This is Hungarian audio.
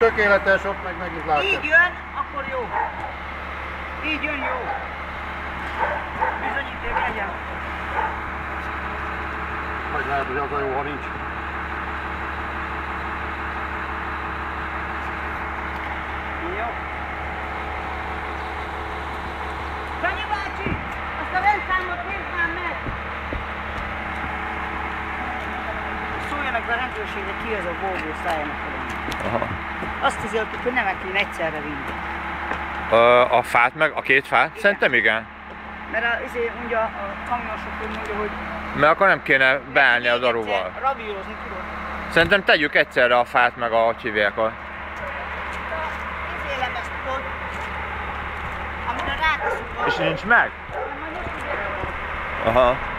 Tökéletes, ott meg is látja. Így jön, akkor jó. Így jön, jó. Bizonyíték legyen. Vagy lehet, hogy az a jó, ha nincs. Jó. Sanyi bácsi, azt a rendszámot nézd már meg! Szóljanak be a rendőrségre, ki az a Volvo, szálljanak oda. Aha. Azt hiszem, hogy nem kell egyszerre vinni. A fát meg, a két fát? Igen. Szerintem igen. Mert mondja, a kamionsofőr mondja, hogy... Mert akkor nem kéne beállni a daruval. Ravírozni tudod. Szerintem tegyük egyszerre a fát meg a csivjákat. Izélemezt tudod, amire ráteszünk. És nincs meg? Nem, majd most tudod. Aha.